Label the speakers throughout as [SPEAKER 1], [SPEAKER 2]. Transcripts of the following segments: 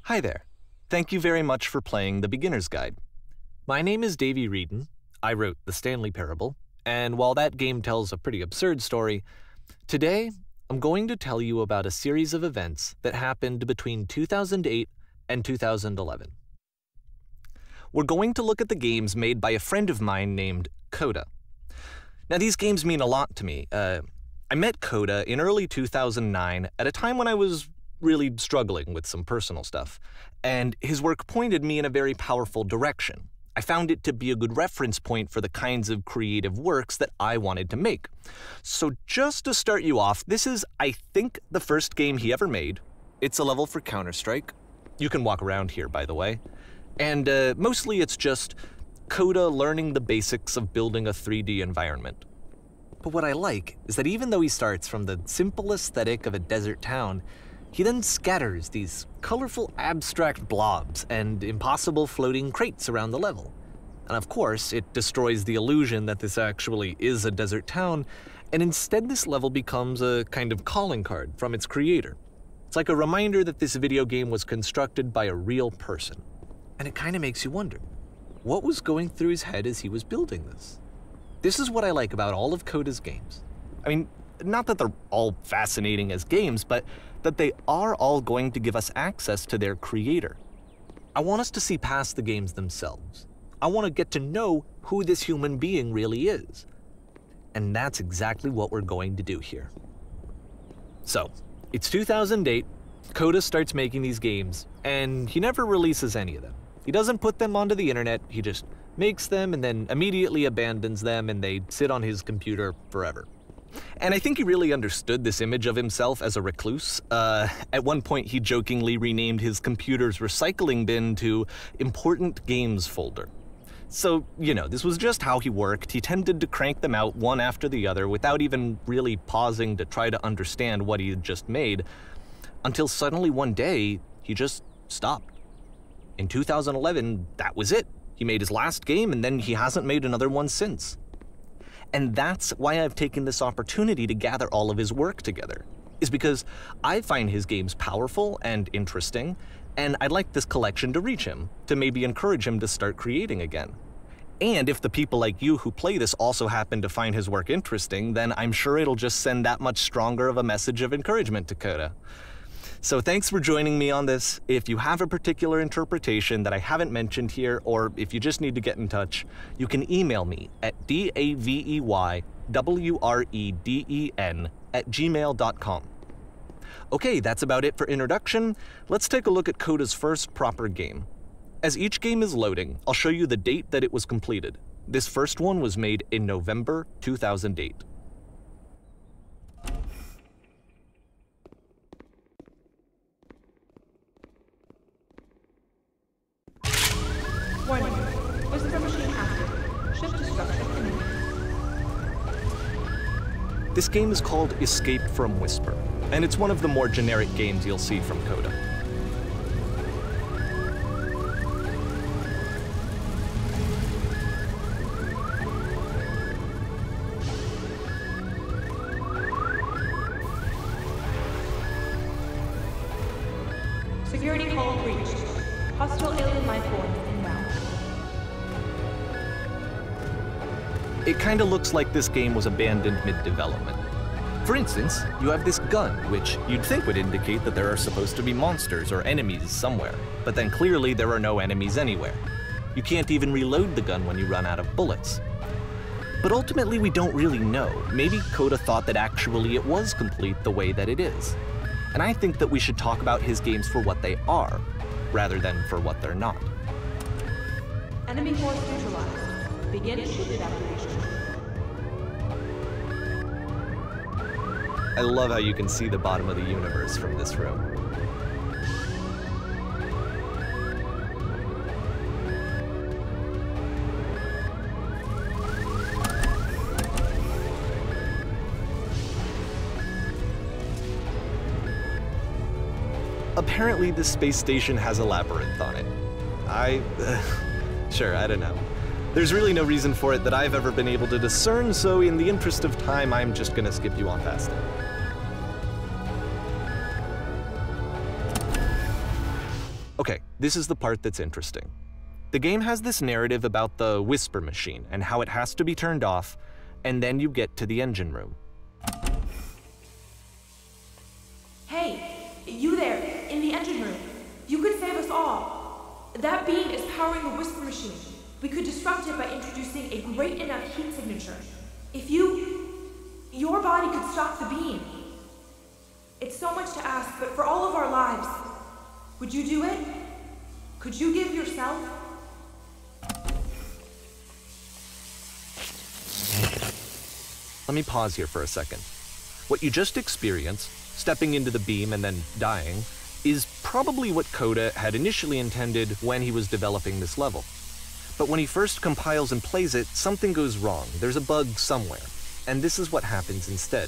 [SPEAKER 1] Hi there. Thank you very much for playing The Beginner's Guide. My name is Davey Reedon. I wrote The Stanley Parable, and while that game tells a pretty absurd story, today I'm going to tell you about a series of events that happened between 2008 and 2011. We're going to look at the games made by a friend of mine named Coda. Now, these games mean a lot to me. I met Coda in early 2009 at a time when I was really struggling with some personal stuff, and his work pointed me in a very powerful direction. I found it to be a good reference point for the kinds of creative works that I wanted to make. So just to start you off, this is, I think, the first game he ever made. It's a level for Counter-Strike. You can walk around here, by the way. And mostly it's just Coda learning the basics of building a 3D environment. But what I like is that even though he starts from the simple aesthetic of a desert town, he then scatters these colorful abstract blobs and impossible floating crates around the level. And of course, it destroys the illusion that this actually is a desert town, and instead this level becomes a kind of calling card from its creator. It's like a reminder that this video game was constructed by a real person. And it kind of makes you wonder, what was going through his head as he was building this? This is what I like about all of Coda's games. I mean, not that they're all fascinating as games, but that they are all going to give us access to their creator. I want us to see past the games themselves. I want to get to know who this human being really is. And that's exactly what we're going to do here. So, it's 2008, Coda starts making these games, and he never releases any of them. He doesn't put them onto the internet, he just makes them and then immediately abandons them, and they sit on his computer forever. And I think he really understood this image of himself as a recluse. At one point, he jokingly renamed his computer's recycling bin to Important Games Folder. So, you know, this was just how he worked. He tended to crank them out one after the other without even really pausing to try to understand what he had just made, until suddenly one day, he just stopped. In 2011, that was it. He made his last game, and then he hasn't made another one since. And that's why I've taken this opportunity to gather all of his work together, is because I find his games powerful and interesting, and I'd like this collection to reach him, to maybe encourage him to start creating again. And if the people like you who play this also happen to find his work interesting, then I'm sure it'll just send that much stronger of a message of encouragement to Coda. So thanks for joining me on this. If you have a particular interpretation that I haven't mentioned here, or if you just need to get in touch, you can email me at daveyWreden@gmail.com. Okay, that's about it for introduction. Let's take a look at Coda's first proper game. As each game is loading, I'll show you the date that it was completed. This first one was made in November 2008.
[SPEAKER 2] Warning. Whisper machine active. Shift destruction imminent.
[SPEAKER 1] This game is called Escape from Whisper, and it's one of the more generic games you'll see from Coda.
[SPEAKER 2] Security call reached. Hostile alien life form inbound.
[SPEAKER 1] It kinda looks like this game was abandoned mid-development. For instance, you have this gun, which you'd think would indicate that there are supposed to be monsters or enemies somewhere, but then clearly there are no enemies anywhere. You can't even reload the gun when you run out of bullets. But ultimately we don't really know. Maybe Coda thought that actually it was complete the way that it is. And I think that we should talk about his games for what they are, rather than for what they're not.
[SPEAKER 2] Enemy force neutralized. Begin ship evacuation.
[SPEAKER 1] I love how you can see the bottom of the universe from this room. Apparently, this space station has a labyrinth on it. Sure, I don't know. There's really no reason for it that I've ever been able to discern, so in the interest of time, I'm just gonna skip you on past it. Okay, this is the part that's interesting. The game has this narrative about the whisper machine and how it has to be turned off, and then you get to the engine room.
[SPEAKER 2] Hey, you there, in the engine room. You could save us all. That beam is powering the whisper machine. We could disrupt it by introducing a great enough heat signature. If your body could stop the beam. It's so much to ask, but for all of our lives, would you do it? Could you give yourself?
[SPEAKER 1] Let me pause here for a second. What you just experienced, stepping into the beam and then dying, is probably what Coda had initially intended when he was developing this level. But when he first compiles and plays it, something goes wrong. There's a bug somewhere. And this is what happens instead.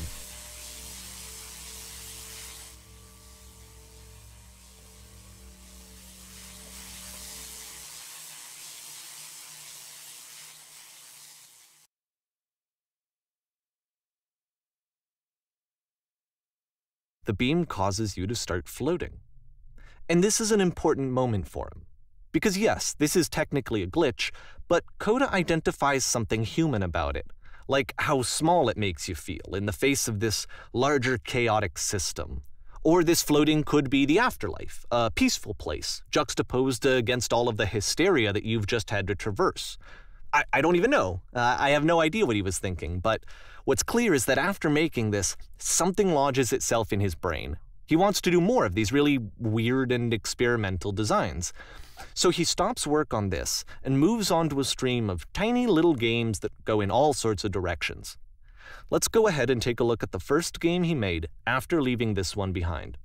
[SPEAKER 1] The beam causes you to start floating. And this is an important moment for him. Because yes, this is technically a glitch, but Coda identifies something human about it, like how small it makes you feel in the face of this larger chaotic system. Or this floating could be the afterlife, a peaceful place, juxtaposed against all of the hysteria that you've just had to traverse. I don't even know. I have no idea what he was thinking, but what's clear is that after making this, something lodges itself in his brain. He wants to do more of these really weird and experimental designs. So he stops work on this and moves on to a stream of tiny little games that go in all sorts of directions. Let's go ahead and take a look at the first game he made after leaving this one behind.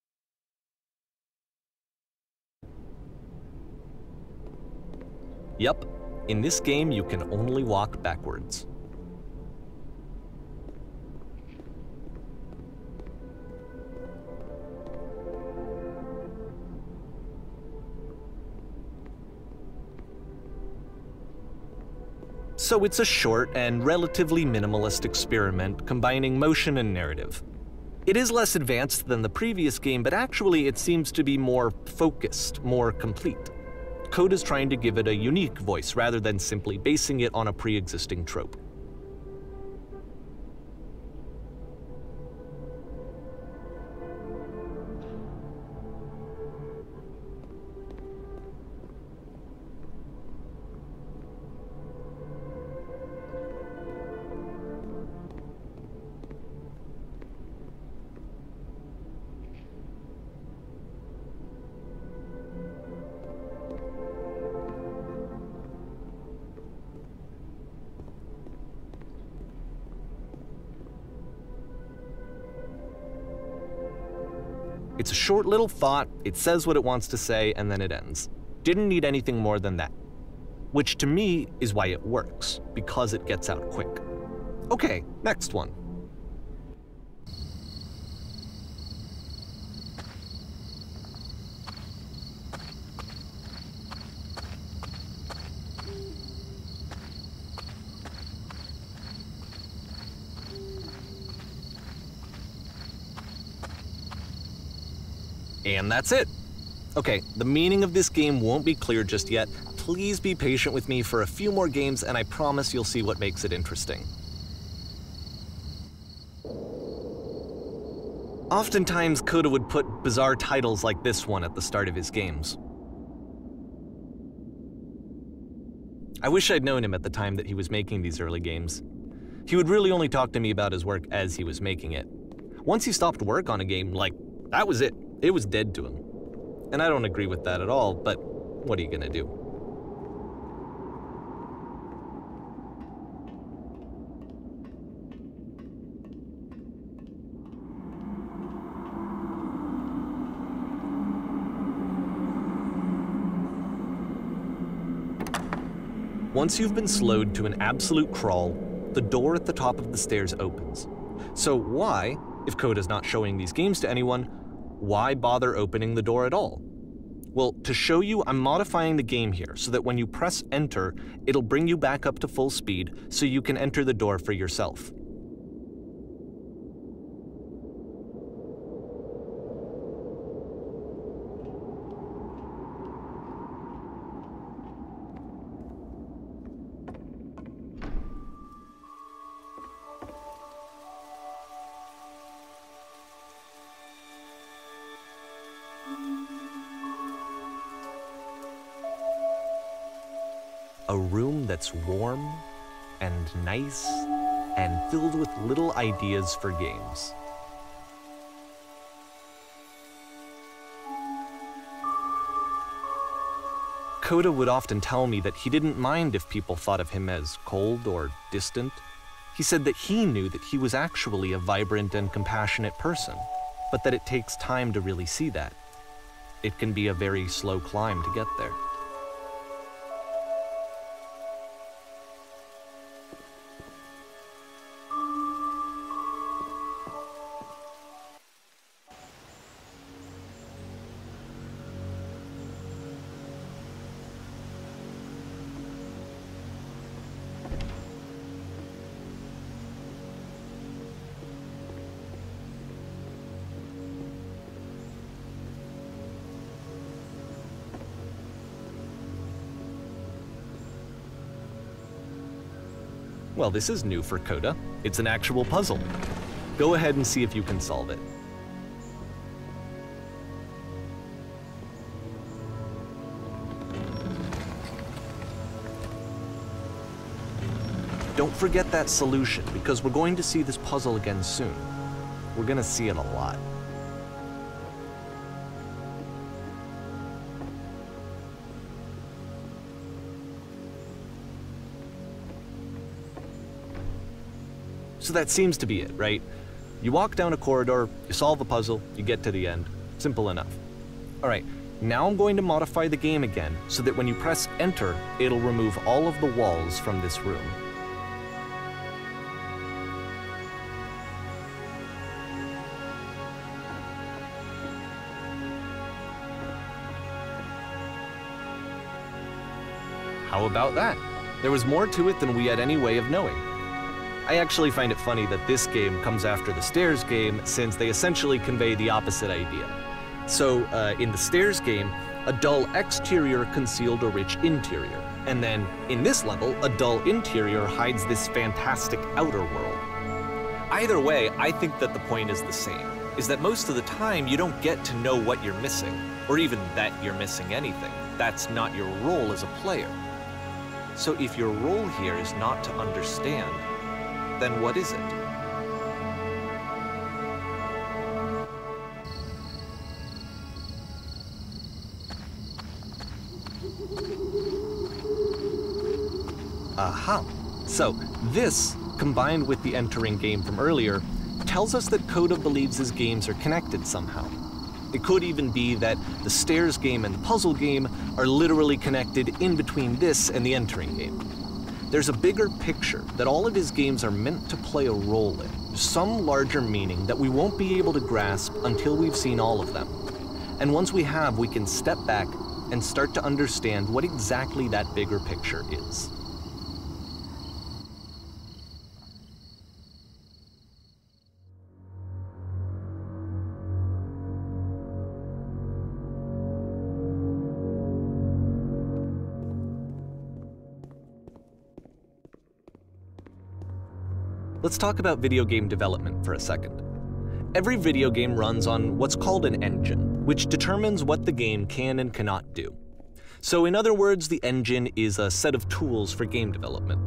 [SPEAKER 1] Yep, in this game you can only walk backwards. So it's a short and relatively minimalist experiment combining motion and narrative. It is less advanced than the previous game, but actually it seems to be more focused, more complete. Coda's trying to give it a unique voice rather than simply basing it on a pre-existing trope. It's a short little thought, it says what it wants to say, and then it ends. Didn't need anything more than that. Which to me is why it works, because it gets out quick. Okay, next one. And that's it. Okay, the meaning of this game won't be clear just yet. Please be patient with me for a few more games and I promise you'll see what makes it interesting. Oftentimes, Coda would put bizarre titles like this one at the start of his games. I wish I'd known him at the time that he was making these early games. He would really only talk to me about his work as he was making it. Once he stopped work on a game, that was it. It was dead to him. And I don't agree with that at all, but what are you gonna do? Once you've been slowed to an absolute crawl, the door at the top of the stairs opens. So why, if Coda's not showing these games to anyone, why bother opening the door at all? Well, to show you, I'm modifying the game here so that when you press enter, it'll bring you back up to full speed so you can enter the door for yourself. A room that's warm and nice and filled with little ideas for games. Coda would often tell me that he didn't mind if people thought of him as cold or distant. He said that he knew that he was actually a vibrant and compassionate person, but that it takes time to really see that. It can be a very slow climb to get there. Well, this is new for Coda. It's an actual puzzle. Go ahead and see if you can solve it. Don't forget that solution, because we're going to see this puzzle again soon. We're going to see it a lot. So that seems to be it, right? You walk down a corridor, you solve a puzzle, you get to the end. Simple enough. All right, now I'm going to modify the game again so that when you press enter, it'll remove all of the walls from this room. How about that? There was more to it than we had any way of knowing. I actually find it funny that this game comes after the Stairs game, since they essentially convey the opposite idea. So, in the Stairs game, a dull exterior concealed a rich interior, and then, in this level, a dull interior hides this fantastic outer world. Either way, I think that the point is the same, is that most of the time you don't get to know what you're missing, or even that you're missing anything. That's not your role as a player. So if your role here is not to understand, then what is it? Aha! So this, combined with the entering game from earlier, tells us that Coda believes his games are connected somehow. It could even be that the Stairs game and the puzzle game are literally connected in between this and the entering game. There's a bigger picture that all of his games are meant to play a role in, some larger meaning that we won't be able to grasp until we've seen all of them. And once we have, we can step back and start to understand what exactly that bigger picture is. Let's talk about video game development for a second. Every video game runs on what's called an engine, which determines what the game can and cannot do. So in other words, the engine is a set of tools for game development.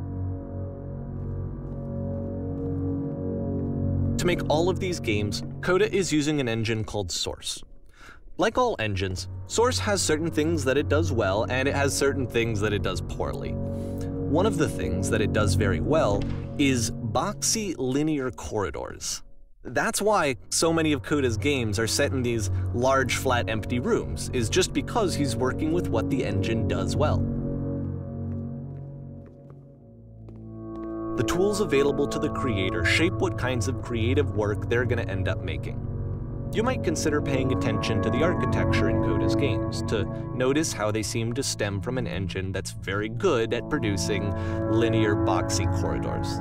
[SPEAKER 1] To make all of these games, Coda is using an engine called Source. Like all engines, Source has certain things that it does well, and it has certain things that it does poorly. One of the things that it does very well is boxy linear corridors. That's why so many of Coda's games are set in these large, flat, empty rooms, is just because he's working with what the engine does well. The tools available to the creator shape what kinds of creative work they're going to end up making. You might consider paying attention to the architecture in Coda's games to notice how they seem to stem from an engine that's very good at producing linear, boxy corridors.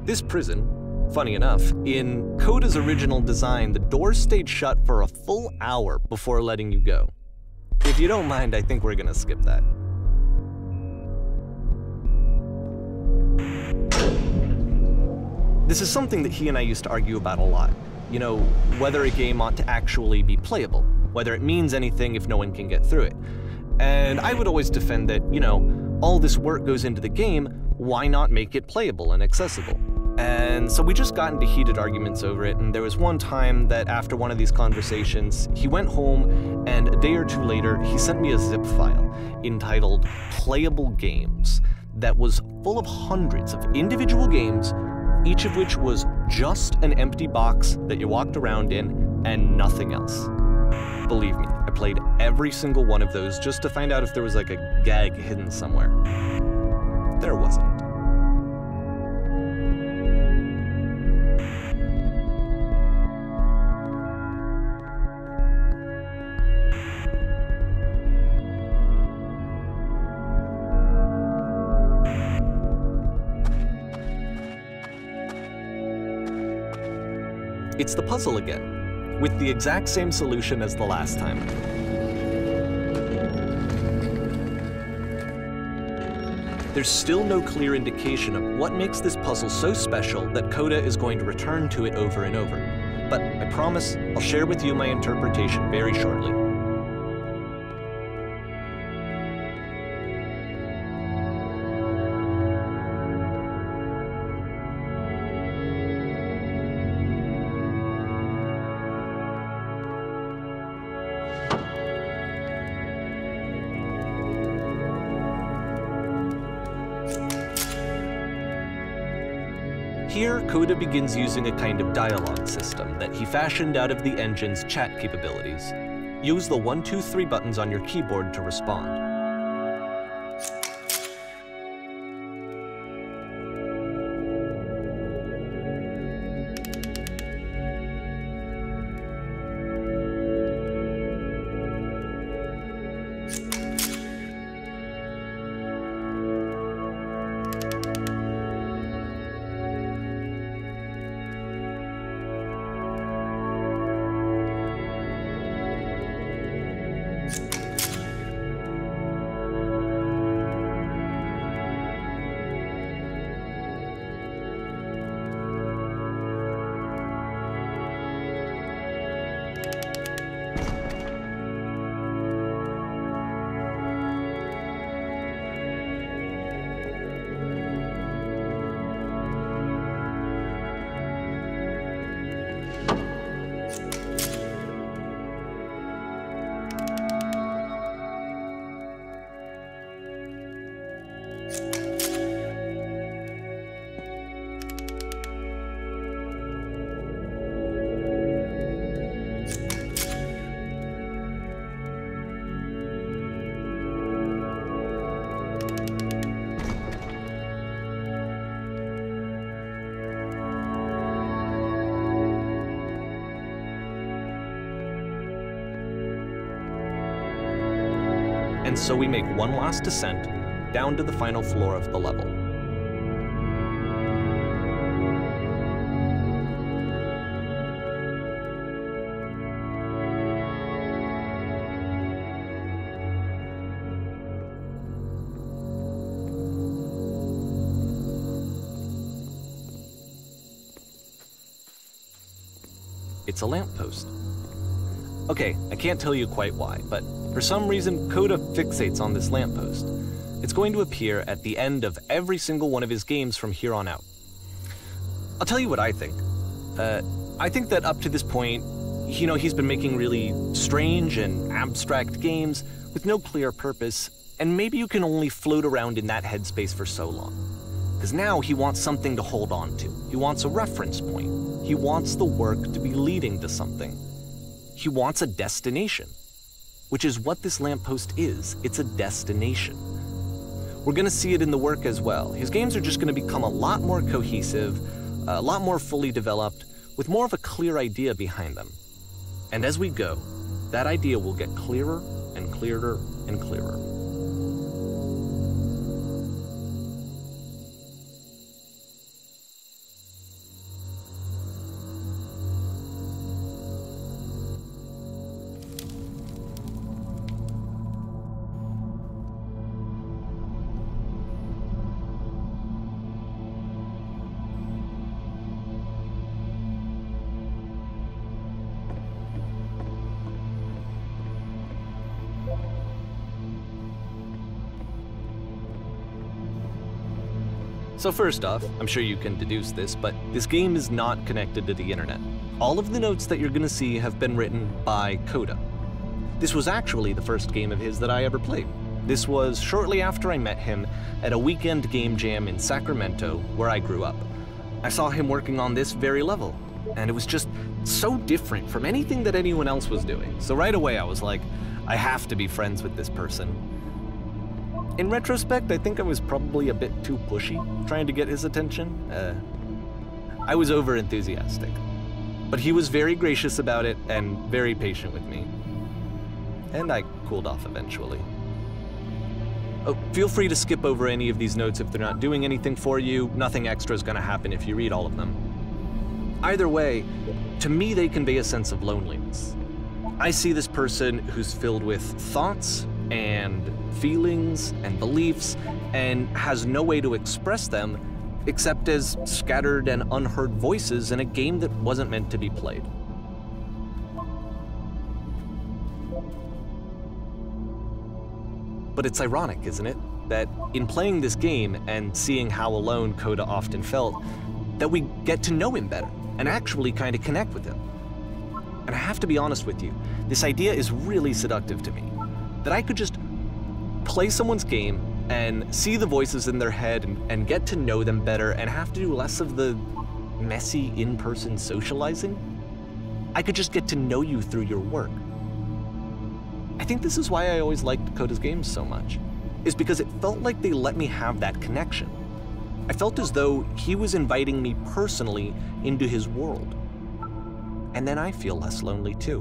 [SPEAKER 1] This prison, funny enough, in Coda's original design, the doors stayed shut for a full hour before letting you go. If you don't mind, I think we're gonna skip that. This is something that he and I used to argue about a lot. You know, whether a game ought to actually be playable, whether it means anything if no one can get through it. And I would always defend that, you know, all this work goes into the game, why not make it playable and accessible? And so we just got into heated arguments over it, and there was one time that after one of these conversations, he went home, and a day or two later, he sent me a zip file entitled Playable Games that was full of hundreds of individual games, each of which was just an empty box that you walked around in and nothing else. Believe me, I played every single one of those just to find out if there was like a gag hidden somewhere. There wasn't. It's the puzzle again, with the exact same solution as the last time. There's still no clear indication of what makes this puzzle so special that Coda is going to return to it over and over. But I promise I'll share with you my interpretation very shortly. Here, Coda begins using a kind of dialogue system that he fashioned out of the engine's chat capabilities. Use the 1, 2, 3 buttons on your keyboard to respond. And so we make one last descent down to the final floor of the level. It's a lamppost. Okay, I can't tell you quite why, but for some reason, Coda fixates on this lamppost. It's going to appear at the end of every single one of his games from here on out. I'll tell you what I think. I think that up to this point, you know, he's been making really strange and abstract games with no clear purpose, and maybe you can only float around in that headspace for so long. Because now he wants something to hold on to. He wants a reference point. He wants the work to be leading to something. He wants a destination, which is what this lamppost is. It's a destination. We're going to see it in the work as well. His games are just going to become a lot more cohesive, a lot more fully developed, with more of a clear idea behind them. And as we go, that idea will get clearer and clearer and clearer. So first off, I'm sure you can deduce this, but this game is not connected to the internet. All of the notes that you're gonna see have been written by Coda. This was actually the first game of his that I ever played. This was shortly after I met him at a weekend game jam in Sacramento, where I grew up. I saw him working on this very level, and it was just so different from anything that anyone else was doing. So right away I was like, I have to be friends with this person. In retrospect, I think I was probably a bit too pushy, trying to get his attention. I was over-enthusiastic. But he was very gracious about it and very patient with me. And I cooled off eventually. Oh, feel free to skip over any of these notes if they're not doing anything for you. Nothing extra is gonna happen if you read all of them. Either way, to me they convey a sense of loneliness. I see this person who's filled with thoughts and feelings and beliefs and has no way to express them except as scattered and unheard voices in a game that wasn't meant to be played. But it's ironic, isn't it, that in playing this game and seeing how alone Coda often felt, that we get to know him better and actually kind of connect with him. And I have to be honest with you, this idea is really seductive to me, that I could just play someone's game and see the voices in their head and get to know them better and have to do less of the messy in-person socializing. I could just get to know you through your work. I think this is why I always liked Coda's games so much, is because it felt like they let me have that connection. I felt as though he was inviting me personally into his world. And then I feel less lonely too.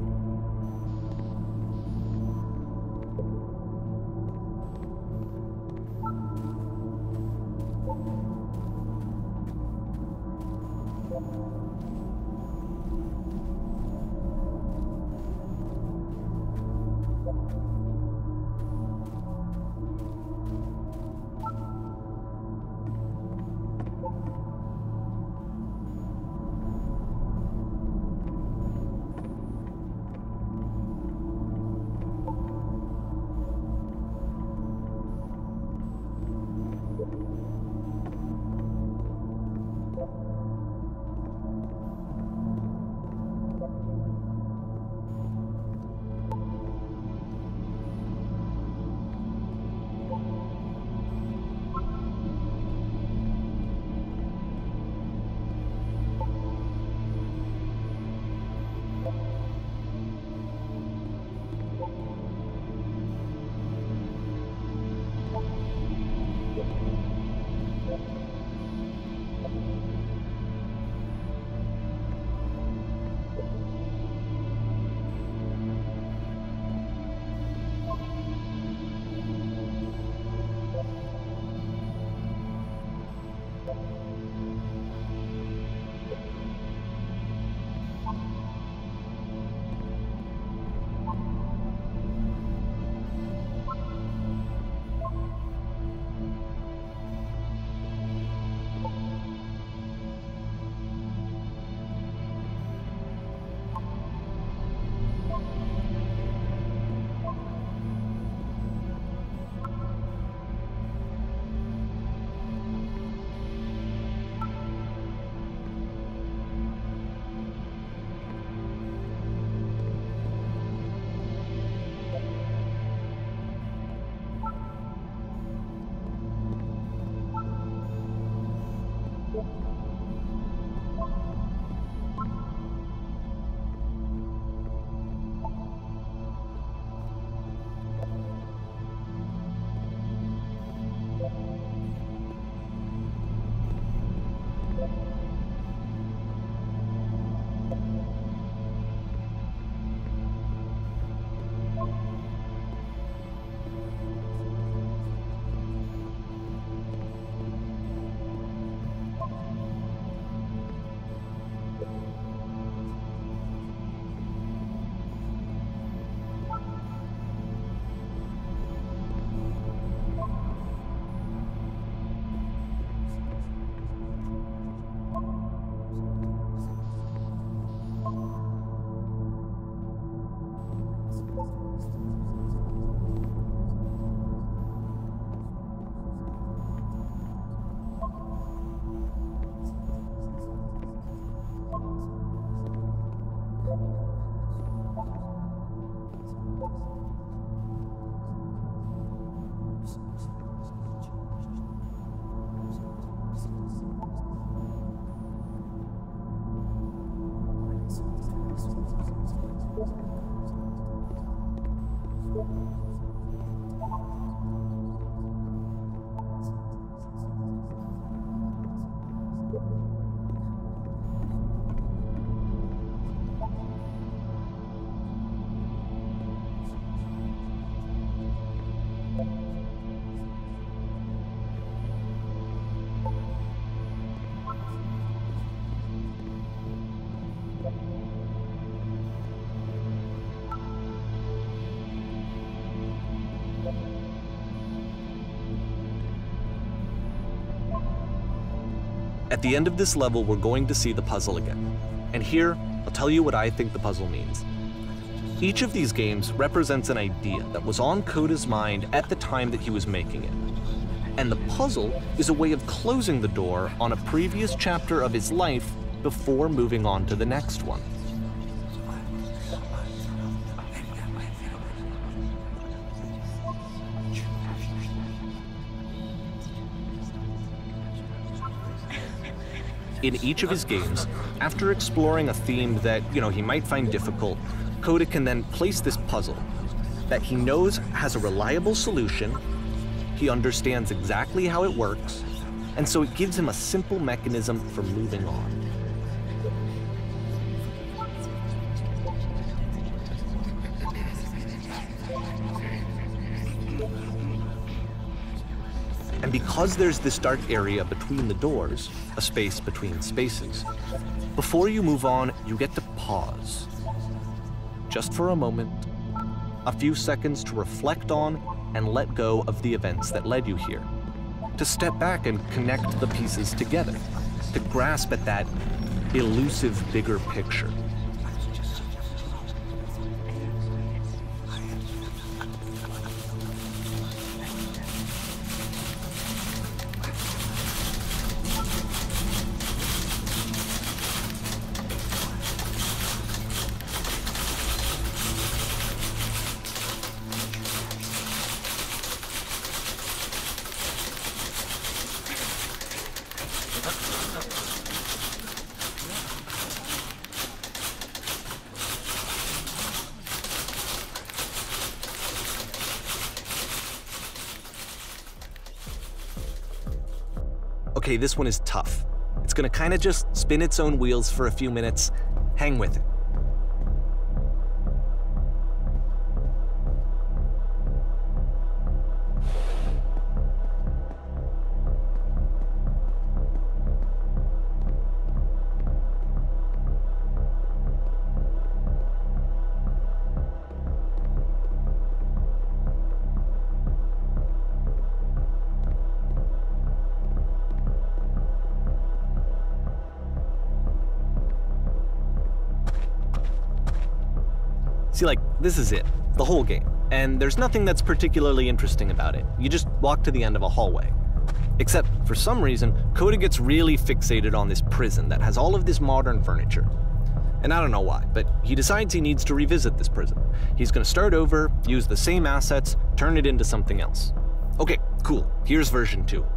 [SPEAKER 1] At the end of this level, we're going to see the puzzle again. And here, I'll tell you what I think the puzzle means. Each of these games represents an idea that was on Coda's mind at the time that he was making it. And the puzzle is a way of closing the door on a previous chapter of his life before moving on to the next one. In each of his games, after exploring a theme that, he might find difficult, Coda can then place this puzzle that he knows has a reliable solution, he understands exactly how it works, and so it gives him a simple mechanism for moving on. And because there's this dark area between the doors, a space between spaces, before you move on, you get to pause. Just for a moment, a few seconds to reflect on and let go of the events that led you here. To step back and connect the pieces together. To grasp at that elusive bigger picture. Okay, this one is tough. It's gonna kind of just spin its own wheels for a few minutes. Hang with it. See, this is it, the whole game, and there's nothing that's particularly interesting about it. You just walk to the end of a hallway. Except, for some reason, Coda gets really fixated on this prison that has all of this modern furniture. And I don't know why, but he decides he needs to revisit this prison. He's gonna start over, use the same assets, turn it into something else. Okay, cool, here's version 2.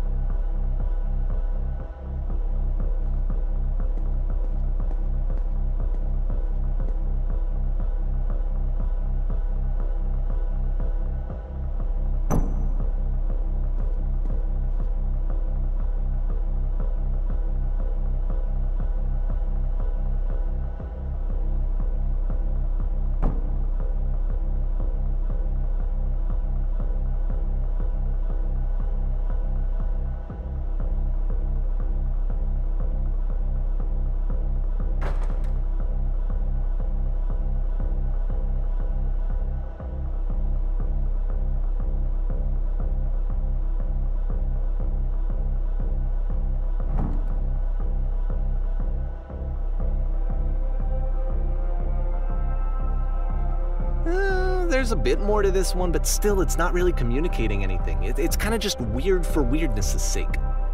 [SPEAKER 1] There's a bit more to this one, but still it's not really communicating anything. It's kind of just weird for weirdness' sake.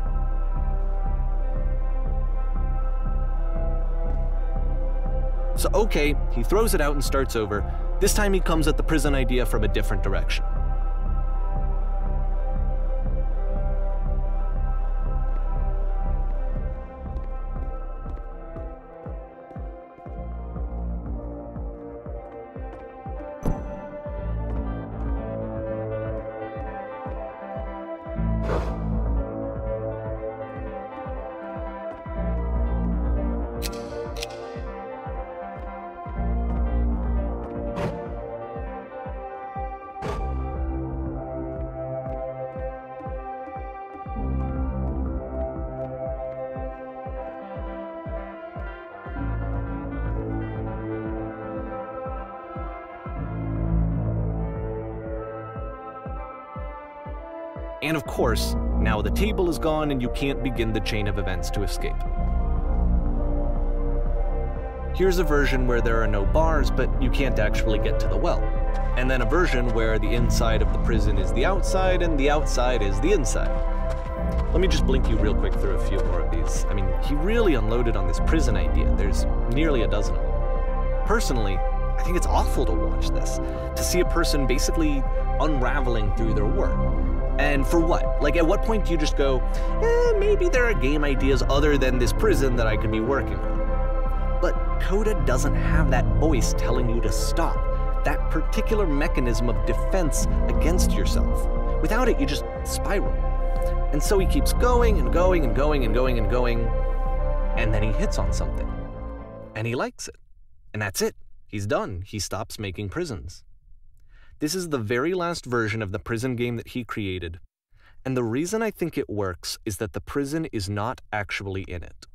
[SPEAKER 1] So okay, he throws it out and starts over. This time he comes at the prison idea from a different direction. And of course, now the table is gone and you can't begin the chain of events to escape. Here's a version where there are no bars, but you can't actually get to the well. And then a version where the inside of the prison is the outside and the outside is the inside. Let me just blink you real quick through a few more of these. I mean, he really unloaded on this prison idea. There's nearly a dozen of them. Personally, I think it's awful to watch this, to see a person basically unraveling through their work. And for what? Like, at what point do you just go, maybe there are game ideas other than this prison that I could be working on? But Coda doesn't have that voice telling you to stop, that particular mechanism of defense against yourself. Without it, you just spiral. And so he keeps going and going and going and going and going, and then he hits on something. And he likes it. And that's it. He's done. He stops making prisons. This is the very last version of the prison game that he created. And the reason I think it works is that the prison is not actually in it.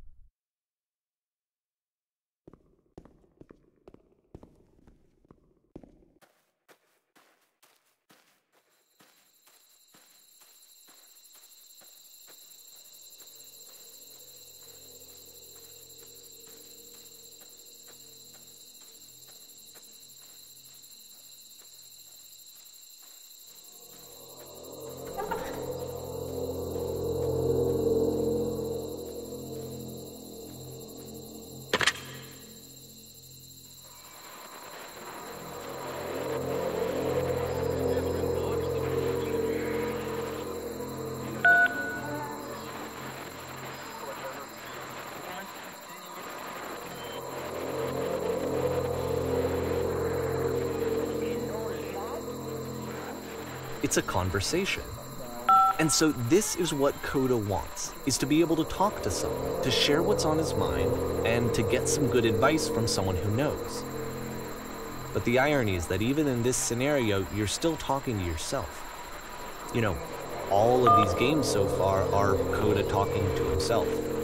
[SPEAKER 1] It's a conversation. And so this is what Coda wants, is to be able to talk to someone, to share what's on his mind, and to get some good advice from someone who knows. But the irony is that even in this scenario, you're still talking to yourself. You know, all of these games so far are Coda talking to himself.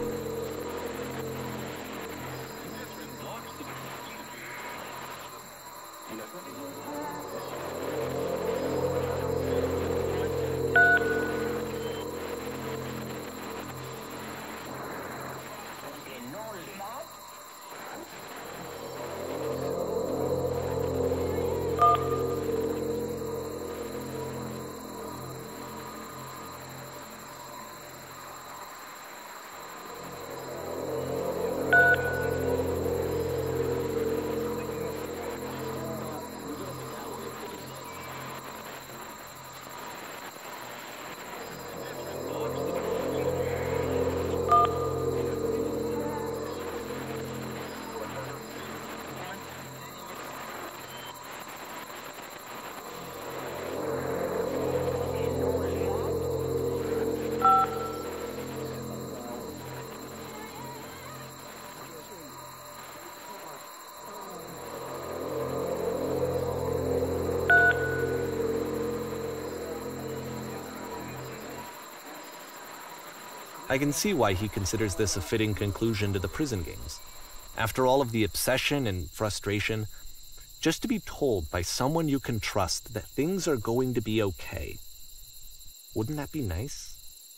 [SPEAKER 1] I can see why he considers this a fitting conclusion to the prison games. After all of the obsession and frustration, just to be told by someone you can trust that things are going to be okay. Wouldn't that be nice?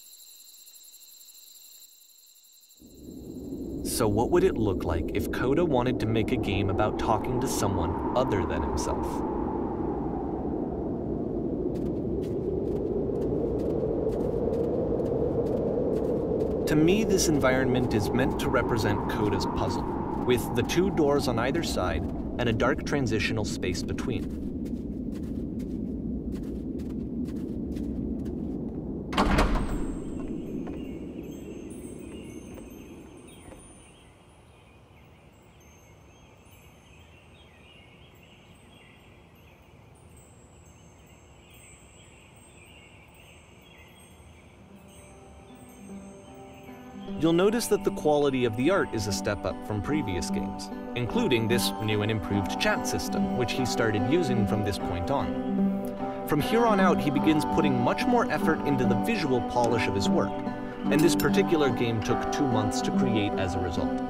[SPEAKER 1] So what would it look like if Coda wanted to make a game about talking to someone other than himself? To me, this environment is meant to represent Coda's puzzle, with the two doors on either side and a dark transitional space between. You'll notice that the quality of the art is a step up from previous games, including this new and improved chat system, which he started using from this point on. From here on out, he begins putting much more effort into the visual polish of his work, and this particular game took 2 months to create as a result.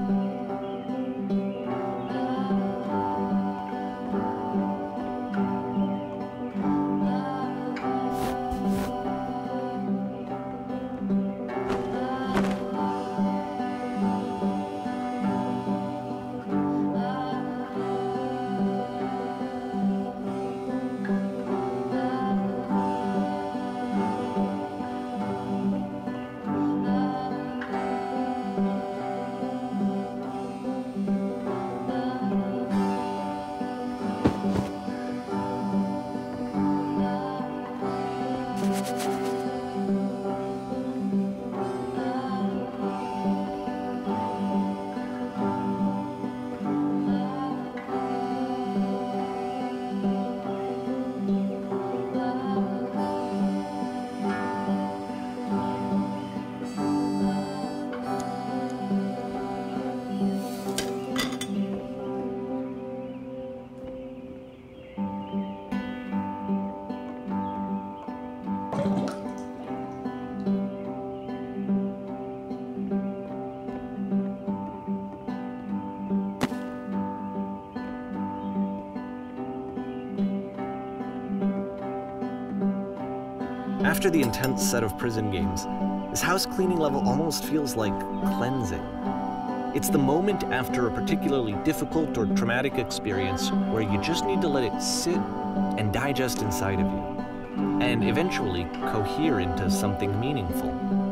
[SPEAKER 1] After the intense set of prison games, this house cleaning level almost feels like cleansing. It's the moment after a particularly difficult or traumatic experience where you just need to let it sit and digest inside of you, and eventually cohere into something meaningful.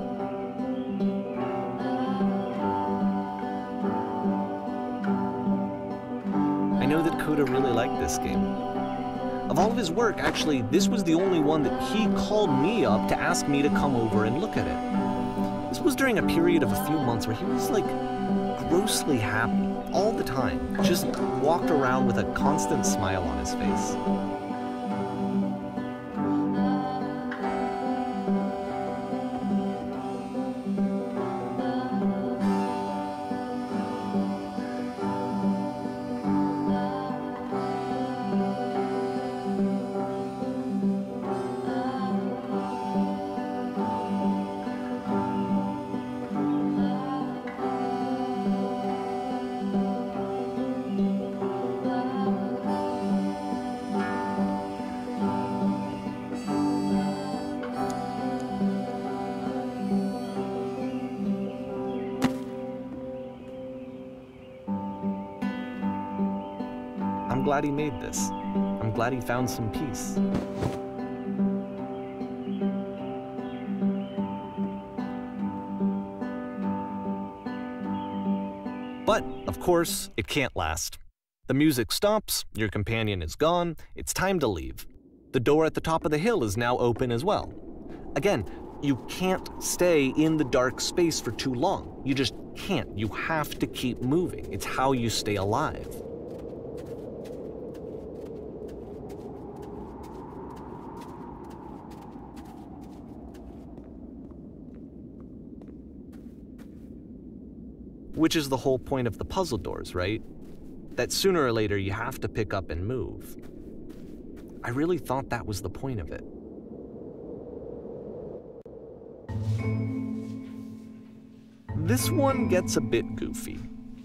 [SPEAKER 1] I know that Coda really liked this game. Of all of his work, actually, this was the only one that he called me up to ask me to come over and look at it. This was during a period of a few months where he was like grossly happy all the time, just walked around with a constant smile on his face. I'm glad he made this. I'm glad he found some peace. But, of course, it can't last. The music stops, your companion is gone, it's time to leave. The door at the top of the hill is now open as well. Again, you can't stay in the dark space for too long. You just can't. You have to keep moving. It's how you stay alive. Which is the whole point of the puzzle doors, right? That sooner or later you have to pick up and move. I really thought that was the point of it. This one gets a bit goofy.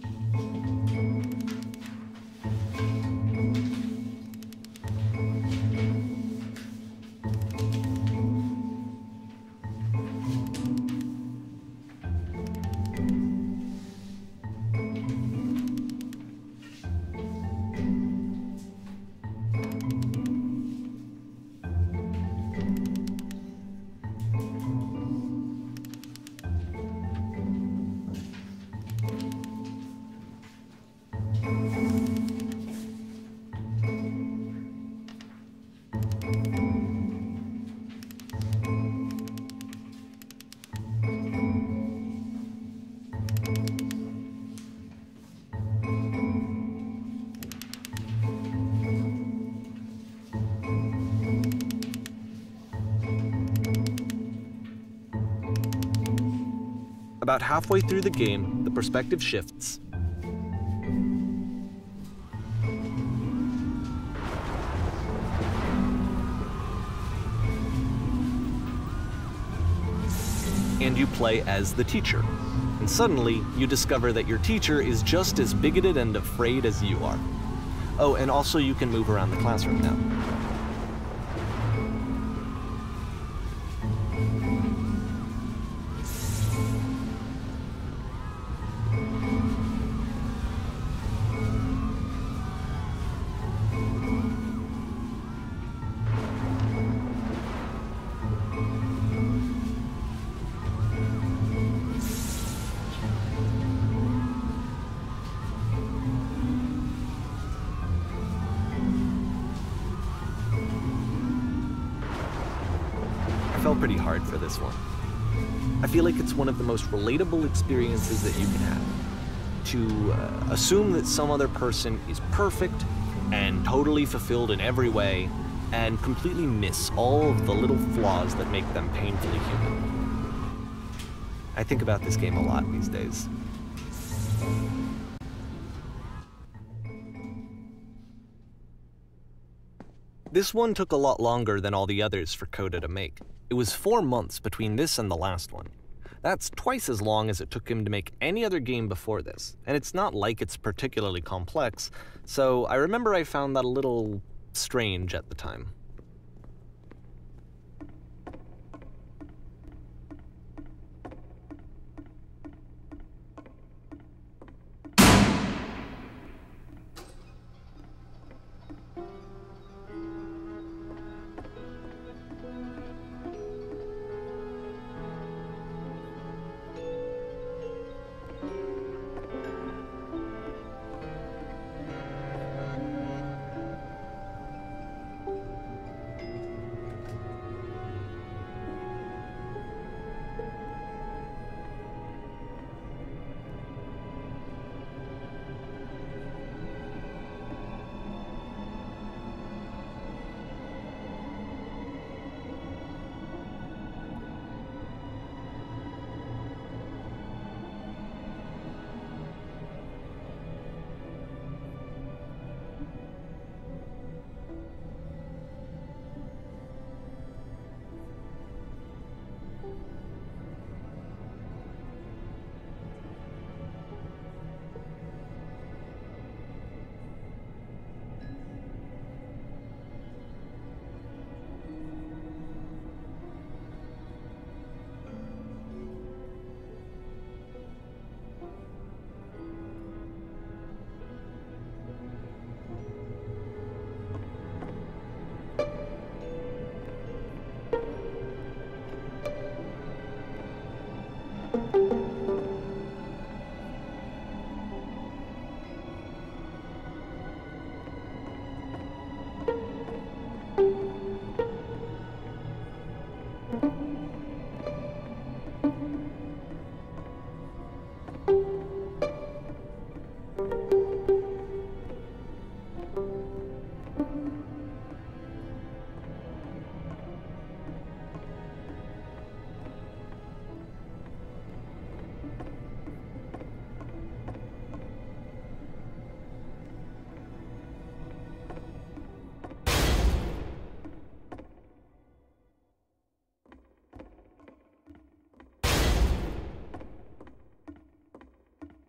[SPEAKER 1] About halfway through the game, the perspective shifts. And you play as the teacher. And suddenly, you discover that your teacher is just as bigoted and afraid as you are. Oh, and also you can move around the classroom now. I fell pretty hard for this one. I feel like it's one of the most relatable experiences that you can have. To assume that some other person is perfect and totally fulfilled in every way, and completely miss all of the little flaws that make them painfully human. I think about this game a lot these days. This one took a lot longer than all the others for Coda to make. It was 4 months between this and the last one. That's twice as long as it took him to make any other game before this, and it's not like it's particularly complex, so I remember I found that a little strange at the time.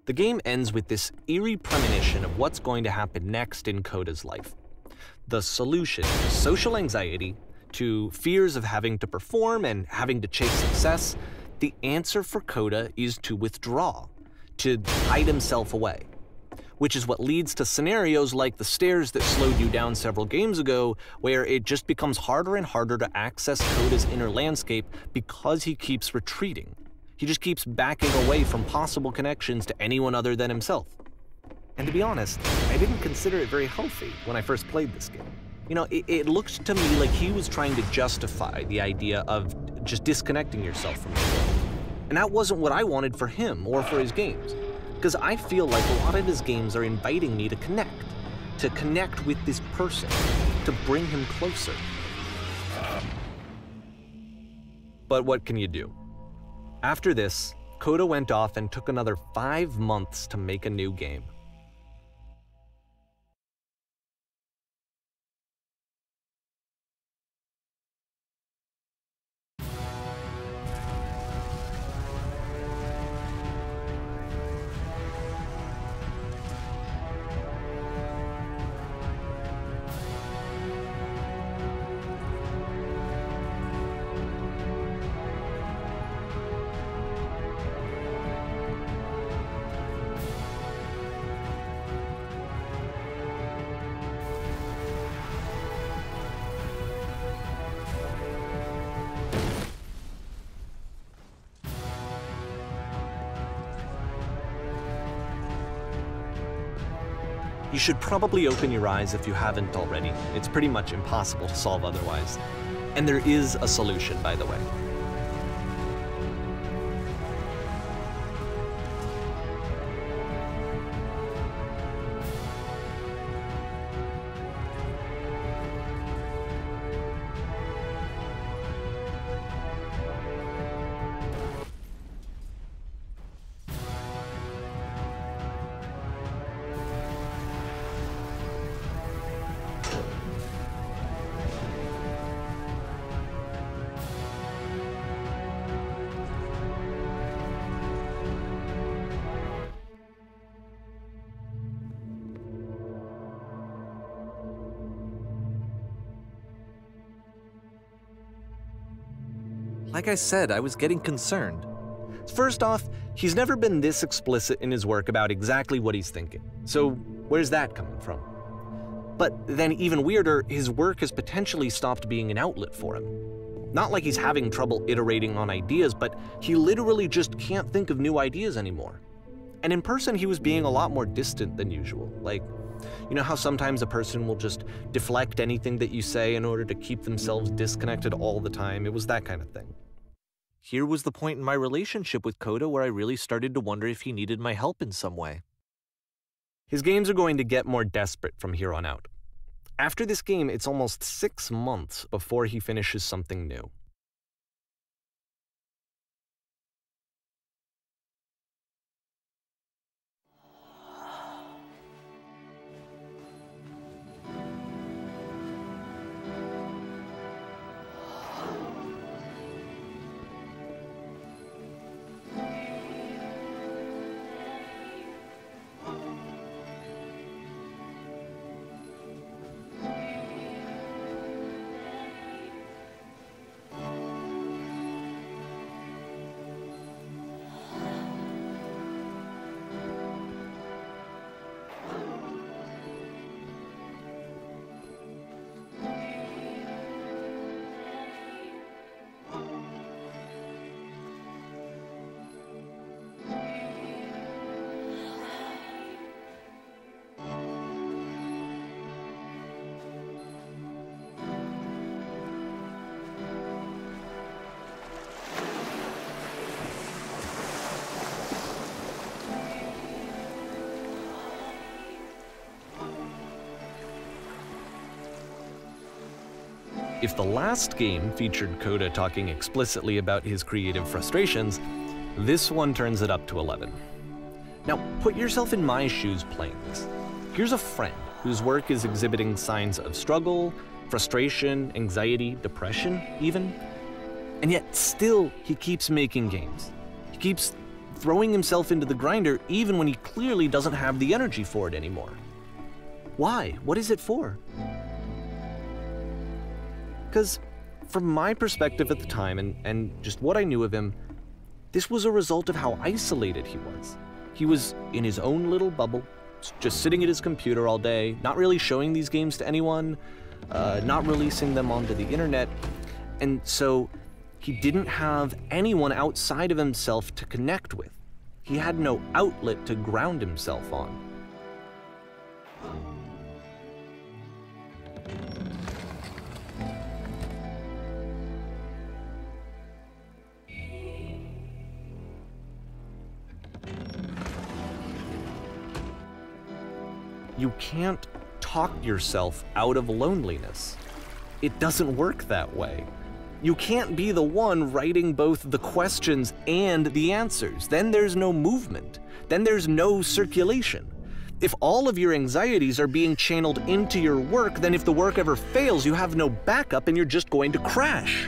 [SPEAKER 1] The game ends with this eerie premonition of what's going to happen next in Coda's life. The solution to social anxiety, to fears of having to perform and having to chase success, the answer for Coda is to withdraw, to hide himself away. Which is what leads to scenarios like the stairs that slowed you down several games ago, where it just becomes harder and harder to access Coda's inner landscape because he keeps retreating. He just keeps backing away from possible connections to anyone other than himself. And to be honest, I didn't consider it very healthy when I first played this game. You know, it looked to me like he was trying to justify the idea of just disconnecting yourself from the world. And that wasn't what I wanted for him or for his games. Because I feel like a lot of his games are inviting me to connect with this person, to bring him closer. But what can you do? After this, Coda went off and took another 5 months to make a new game. You should probably open your eyes if you haven't already. It's pretty much impossible to solve otherwise. And there is a solution, by the way. Like I said, I was getting concerned. First off, he's never been this explicit in his work about exactly what he's thinking. So where's that coming from? But then even weirder, his work has potentially stopped being an outlet for him. Not like he's having trouble iterating on ideas, but he literally just can't think of new ideas anymore. And in person, he was being a lot more distant than usual. Like, you know how sometimes a person will just deflect anything that you say in order to keep themselves disconnected all the time? It was that kind of thing. Here was the point in my relationship with Coda where I really started to wonder if he needed my help in some way. His games are going to get more desperate from here on out. After this game, it's almost 6 months before he finishes something new. If the last game featured Coda talking explicitly about his creative frustrations, this one turns it up to 11. Now, put yourself in my shoes playing this. Here's a friend whose work is exhibiting signs of struggle, frustration, anxiety, depression even, and yet still he keeps making games. He keeps throwing himself into the grinder even when he clearly doesn't have the energy for it anymore. Why? What is it for? Because from my perspective at the time and just what I knew of him, this was a result of how isolated he was. He was in his own little bubble, just sitting at his computer all day, not really showing these games to anyone, not releasing them onto the internet, and so he didn't have anyone outside of himself to connect with. He had no outlet to ground himself on. You can't talk yourself out of loneliness. It doesn't work that way. You can't be the one writing both the questions and the answers. Then there's no movement. Then there's no circulation. If all of your anxieties are being channeled into your work, then if the work ever fails, you have no backup and you're just going to crash.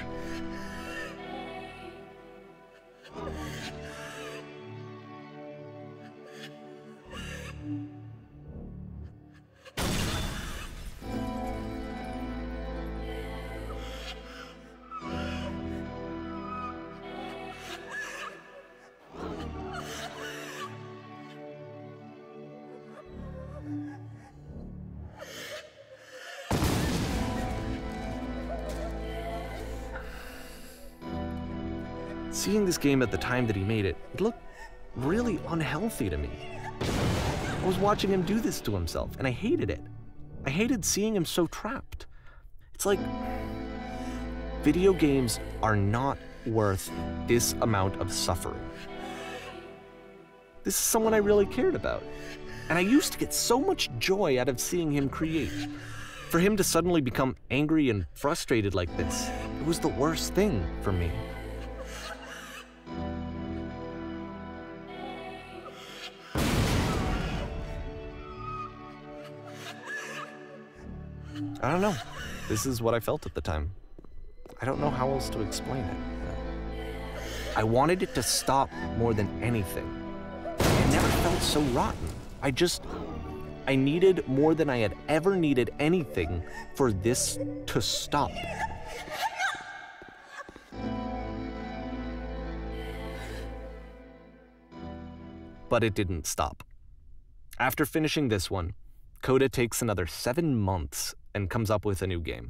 [SPEAKER 1] Seeing this game at the time that he made it, it looked really unhealthy to me. I was watching him do this to himself, and I hated it. I hated seeing him so trapped. It's like, video games are not worth this amount of suffering. This is someone I really cared about, and I used to get so much joy out of seeing him create. For him to suddenly become angry and frustrated like this, it was the worst thing for me. I don't know. This is what I felt at the time. I don't know how else to explain it. I wanted it to stop more than anything. It never felt so rotten. I needed more than I had ever needed anything for this to stop. But it didn't stop. After finishing this one, Coda takes another 7 months and comes up with a new game.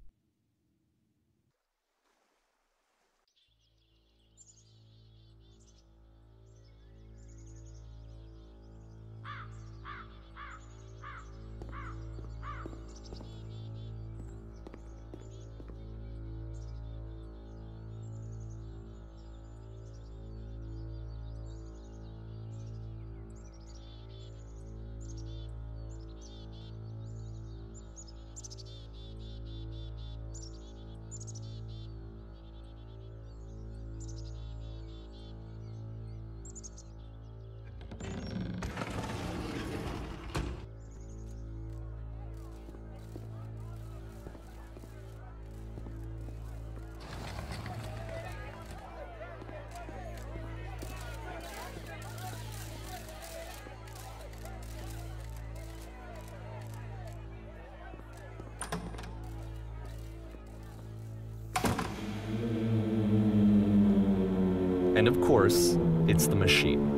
[SPEAKER 1] And of course, it's the machine.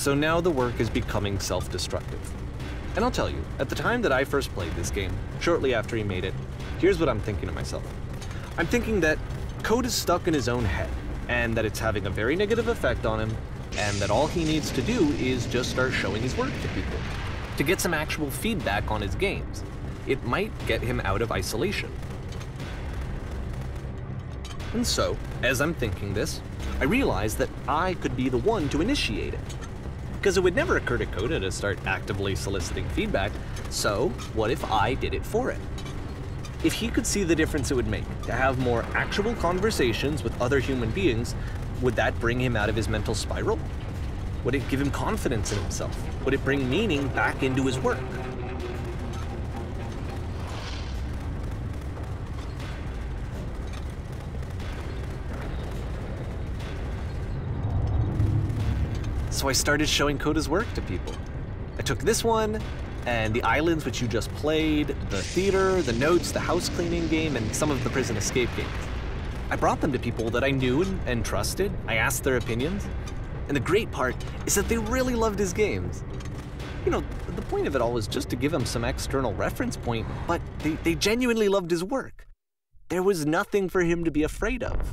[SPEAKER 1] So now the work is becoming self-destructive. And I'll tell you, at the time that I first played this game, shortly after he made it, here's what I'm thinking to myself. I'm thinking that code is stuck in his own head, and that it's having a very negative effect on him, and that all he needs to do is just start showing his work to people, to get some actual feedback on his games. It might get him out of isolation. And so, as I'm thinking this, I realize that I could be the one to initiate it. Because it would never occur to Coda to start actively soliciting feedback, so what if I did it for it? If he could see the difference it would make to have more actual conversations with other human beings, would that bring him out of his mental spiral? Would it give him confidence in himself? Would it bring meaning back into his work? So I started showing Coda's work to people. I took this one, and the islands which you just played, the theater, the notes, the house cleaning game, and some of the prison escape games. I brought them to people that I knew and trusted. I asked their opinions. And the great part is that they really loved his games. You know, the point of it all was just to give him some external reference point, but they genuinely loved his work. There was nothing for him to be afraid of.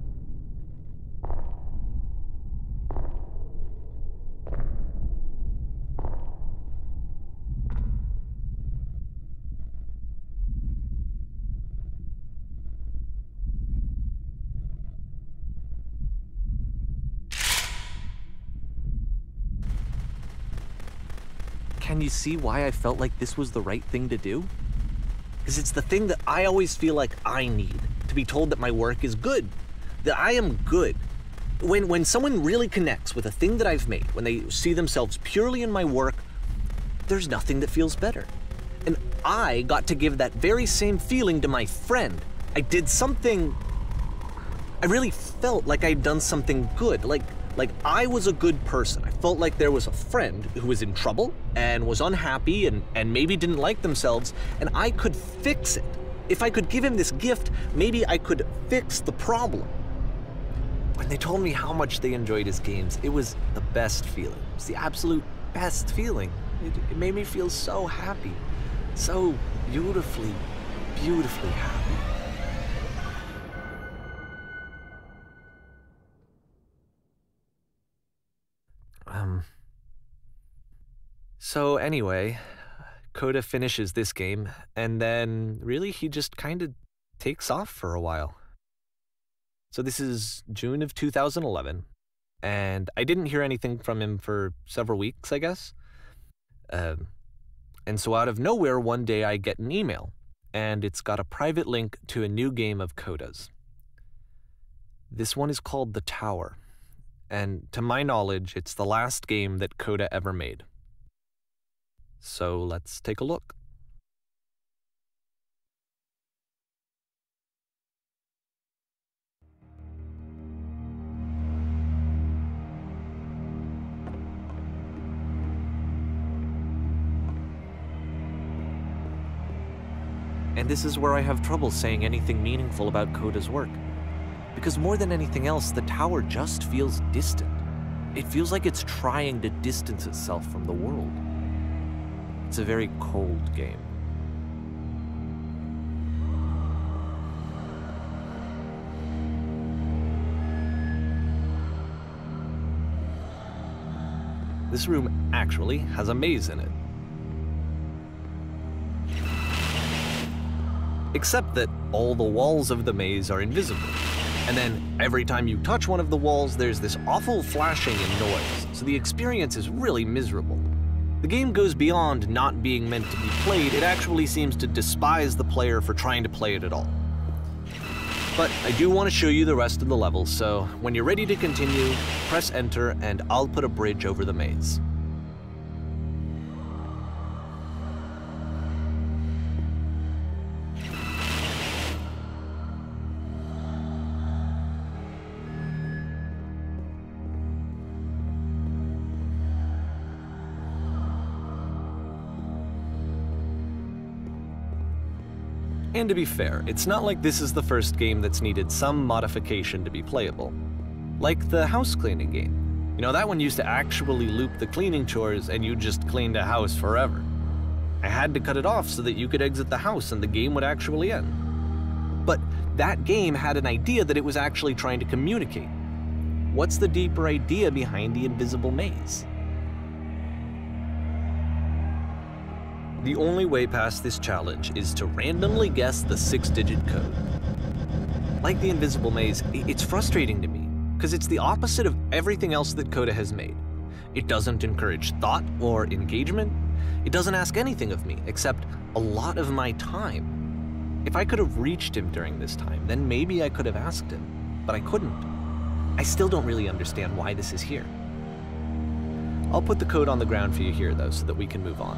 [SPEAKER 1] Can you see why I felt like this was the right thing to do? Because it's the thing that I always feel like I need, to be told that my work is good, that I am good. When someone really connects with a thing that I've made, when they see themselves purely in my work, there's nothing that feels better. And I got to give that very same feeling to my friend. I did something, I really felt like I'd done something good, like I was a good person. I felt like there was a friend who was in trouble and was unhappy and maybe didn't like themselves, and I could fix it. If I could give him this gift, maybe I could fix the problem. When they told me how much they enjoyed his games, it was the best feeling. It was the absolute best feeling. It made me feel so happy, so beautifully, beautifully happy. So anyway, Coda finishes this game, and then really he just kind of takes off for a while. So this is June of 2011, and I didn't hear anything from him for several weeks, I guess. And so out of nowhere, one day I get an email, and it's got a private link to a new game of Coda's. This one is called The Tower, and to my knowledge, it's the last game that Coda ever made. So let's take a look. And this is where I have trouble saying anything meaningful about Coda's work. Because more than anything else, the tower just feels distant. It feels like it's trying to distance itself from the world. It's a very cold game. This room actually has a maze in it. Except that all the walls of the maze are invisible. And then every time you touch one of the walls, there's this awful flashing and noise, so the experience is really miserable. The game goes beyond not being meant to be played, it actually seems to despise the player for trying to play it at all. But I do want to show you the rest of the levels, so when you're ready to continue, press enter and I'll put a bridge over the maze. And to be fair, it's not like this is the first game that's needed some modification to be playable. Like the house cleaning game. You know, that one used to actually loop the cleaning chores and you just cleaned a house forever. I had to cut it off so that you could exit the house and the game would actually end. But that game had an idea that it was actually trying to communicate. What's the deeper idea behind the invisible maze? The only way past this challenge is to randomly guess the 6-digit code. Like the invisible maze, it's frustrating to me, because it's the opposite of everything else that Coda has made. It doesn't encourage thought or engagement. It doesn't ask anything of me, except a lot of my time. If I could have reached him during this time, then maybe I could have asked him, but I couldn't. I still don't really understand why this is here. I'll put the code on the ground for you here, though, so that we can move on.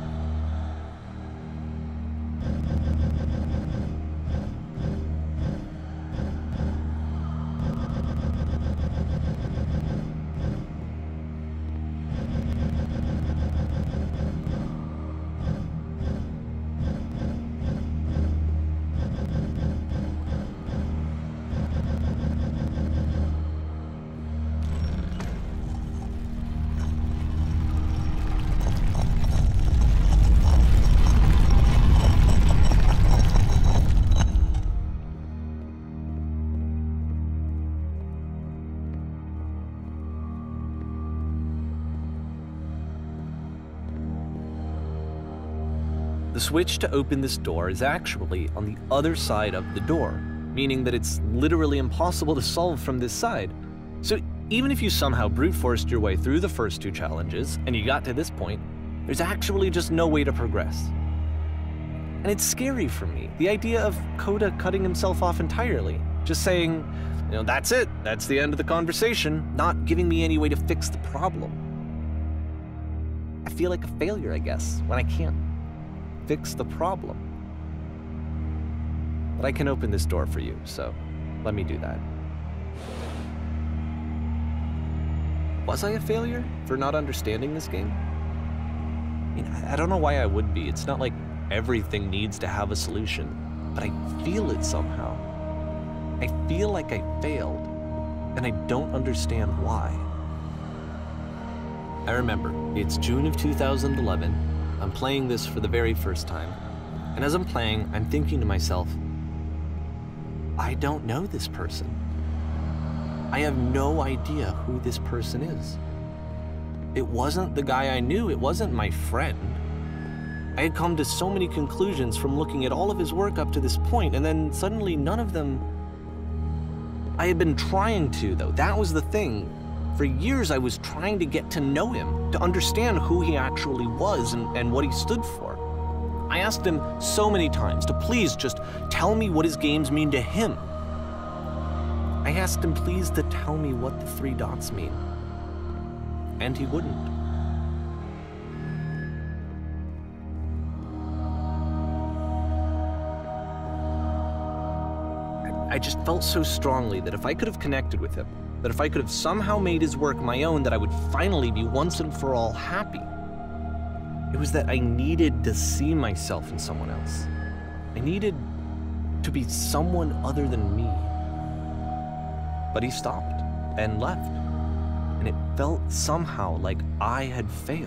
[SPEAKER 1] The switch to open this door is actually on the other side of the door, meaning that it's literally impossible to solve from this side. So even if you somehow brute forced your way through the first 2 challenges and you got to this point, there's actually just no way to progress. And it's scary for me, the idea of Coda cutting himself off entirely, just saying, you know, that's it, that's the end of the conversation, not giving me any way to fix the problem. I feel like a failure, I guess, when I can't fix the problem. But I can open this door for you, so let me do that. Was I a failure for not understanding this game? I mean, I don't know why I would be. It's not like everything needs to have a solution, but I feel it somehow. I feel like I failed, and I don't understand why. I remember, it's June of 2011. I'm playing this for the very first time, and as I'm playing, I'm thinking to myself, I don't know this person. I have no idea who this person is. It wasn't the guy I knew, it wasn't my friend. I had come to so many conclusions from looking at all of his work up to this point, and then suddenly none of them... I had been trying to, though. That was the thing. For years, I was trying to get to know him, to understand who he actually was and what he stood for. I asked him so many times to please just tell me what his games mean to him. I asked him please to tell me what the 3 dots mean. And he wouldn't. I just felt so strongly that if I could have connected with him, that if I could have somehow made his work my own, that I would finally be once and for all happy. It was that I needed to see myself in someone else. I needed to be someone other than me. But he stopped and left, and it felt somehow like I had failed.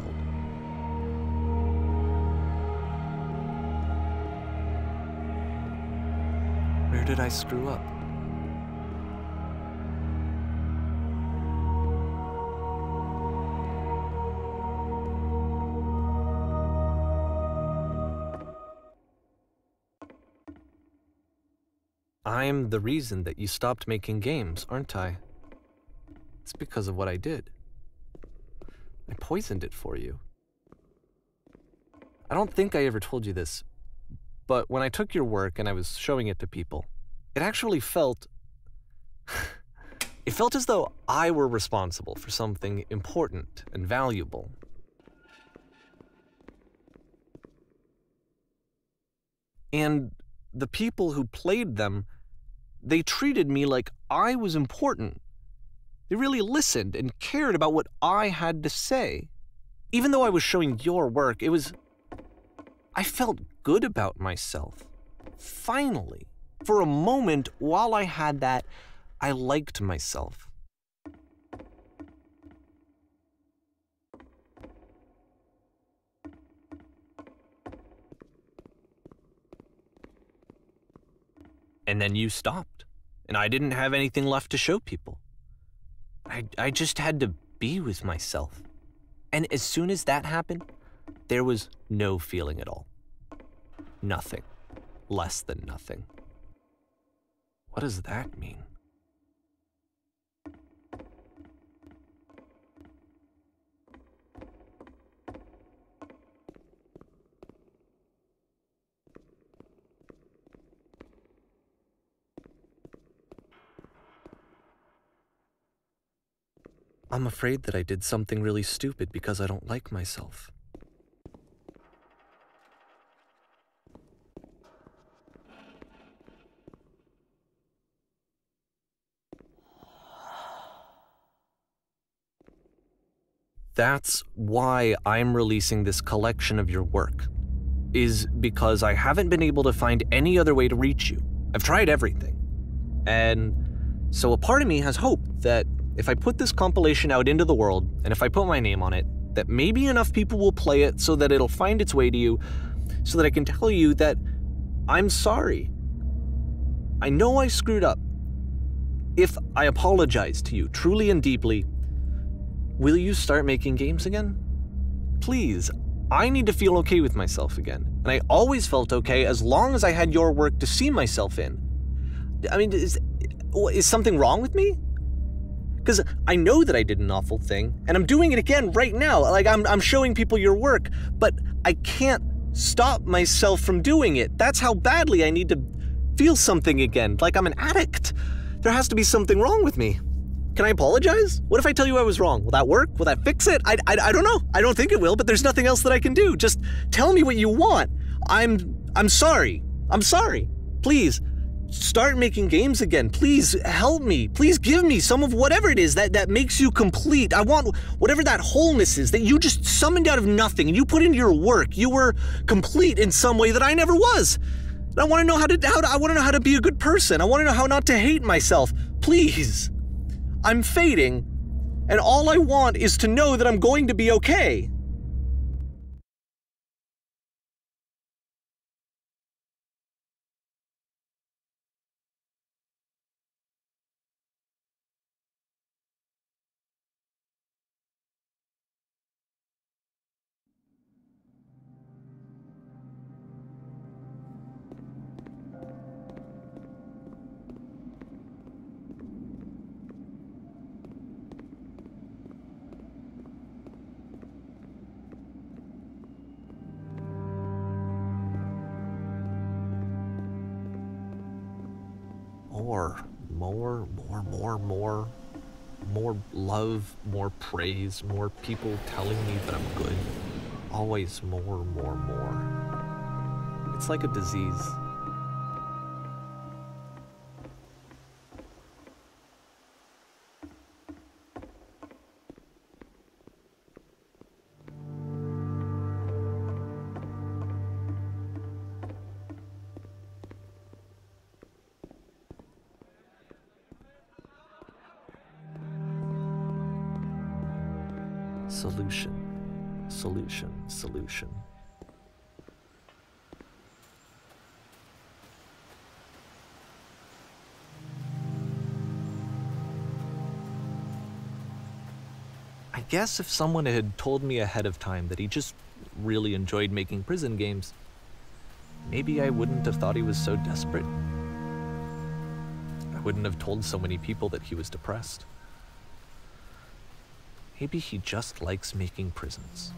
[SPEAKER 1] Where did I screw up? I'm the reason that you stopped making games, aren't I? It's because of what I did. I poisoned it for you. I don't think I ever told you this, but when I took your work and I was showing it to people, it actually felt... it felt as though I were responsible for something important and valuable. And the people who played them, they treated me like I was important. They really listened and cared about what I had to say. Even though I was showing your work, I felt good about myself. Finally. For a moment, while I had that, I liked myself. And then you stopped, and I didn't have anything left to show people. I just had to be with myself. And as soon as that happened, there was no feeling at all. Nothing. Less than nothing. What does that mean? I'm afraid that I did something really stupid because I don't like myself. That's why I'm releasing this collection of your work, is because I haven't been able to find any other way to reach you. I've tried everything. And so a part of me has hope that if I put this compilation out into the world, and if I put my name on it, that maybe enough people will play it so that it'll find its way to you, so that I can tell you that I'm sorry. I know I screwed up. If I apologize to you truly and deeply, will you start making games again? Please, I need to feel okay with myself again. And I always felt okay as long as I had your work to see myself in. I mean, is something wrong with me? Because I know that I did an awful thing, and I'm doing it again right now. Like, I'm showing people your work, but I can't stop myself from doing it. That's how badly I need to feel something again, like I'm an addict. There has to be something wrong with me. Can I apologize? What if I tell you I was wrong? Will that work? Will that fix it? I don't know. I don't think it will, but there's nothing else that I can do. Just tell me what you want. I'm sorry. I'm sorry. Please, start making games again. Please help me. Please give me some of whatever it is that makes you complete. I want whatever that wholeness is that you just summoned out of nothing and you put into your work. You were complete in some way that I never was. And I want to know how to be a good person. I want to know how not to hate myself. Please. I'm fading, and all I want is to know that I'm going to be okay. More love, more praise, more people telling me that I'm good. Always more. It's like a disease. Solution. I guess if someone had told me ahead of time that he just really enjoyed making prison games, maybe I wouldn't have thought he was so desperate. I wouldn't have told so many people that he was depressed. Maybe he just likes making prisons.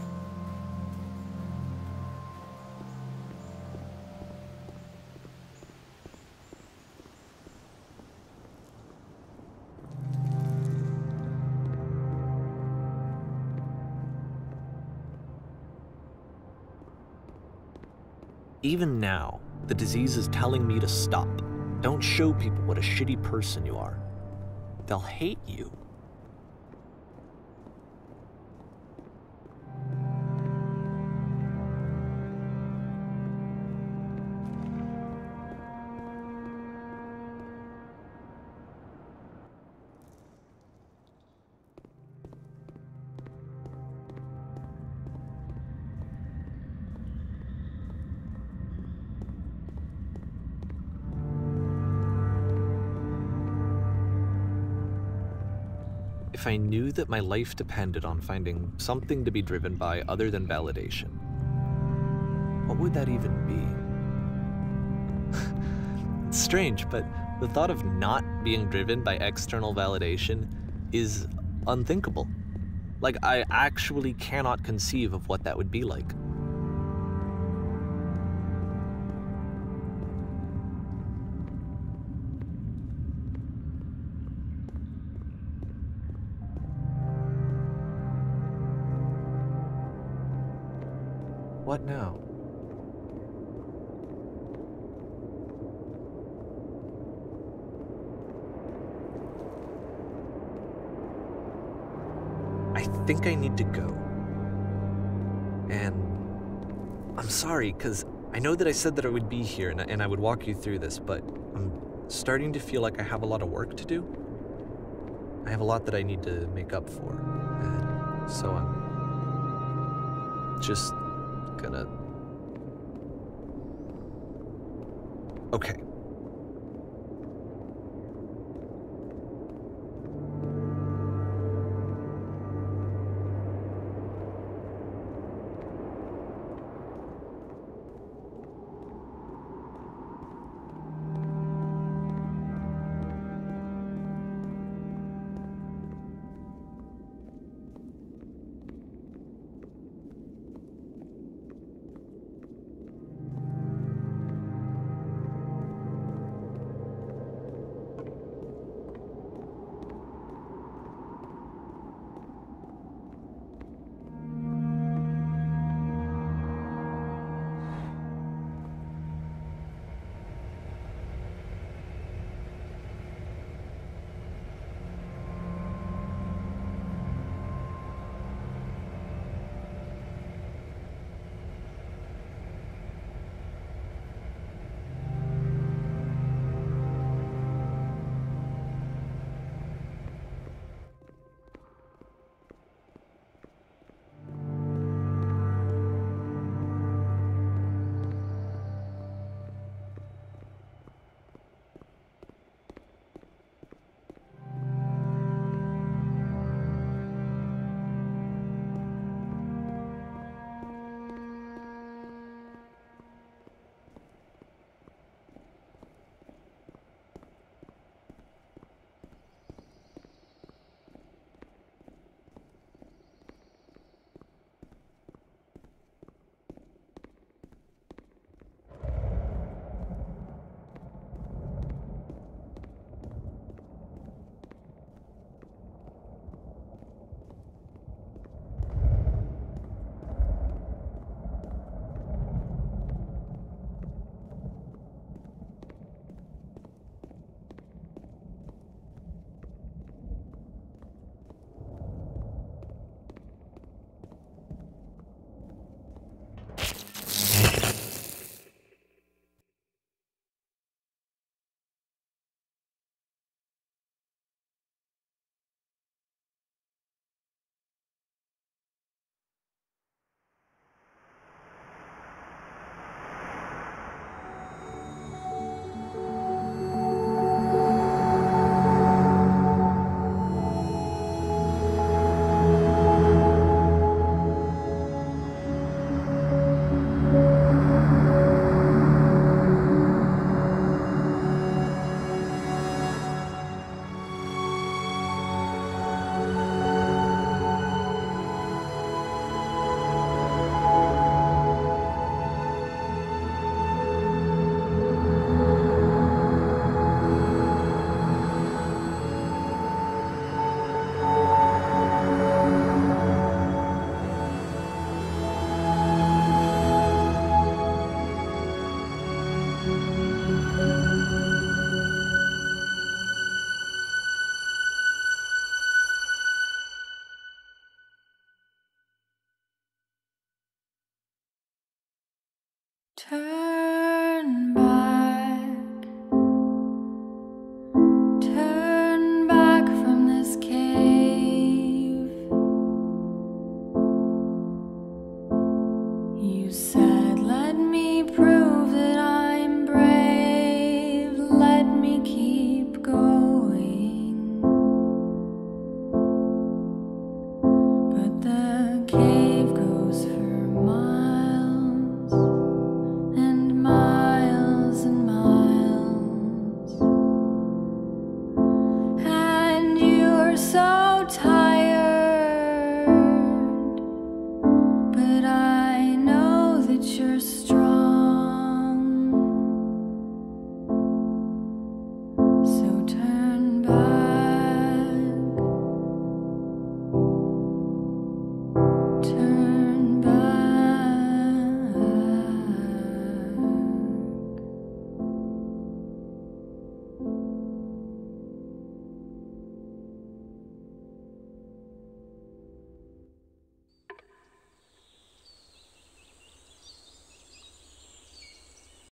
[SPEAKER 1] Even now, the disease is telling me to stop. Don't show people what a shitty person you are. They'll hate you. if I knew that my life depended on finding something to be driven by other than validation, what would that even be? It's strange, but the thought of not being driven by external validation is unthinkable. Like, I actually cannot conceive of what that would be like. What now? I think I need to go. And I'm sorry, because I know that I said that I would be here and I would walk you through this, but I'm starting to feel like I have a lot of work to do. I have a lot that I need to make up for. And so I'm just gonna... Okay.